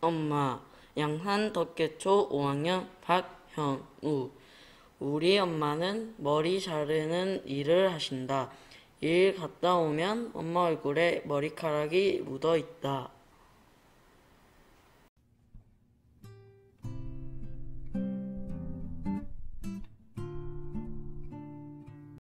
엄마, 양산 덕계초 5학년 박현우. 우리 엄마는 머리 자르는 일을 하신다. 일 갔다 오면 엄마 얼굴에 머리카락이 묻어 있다.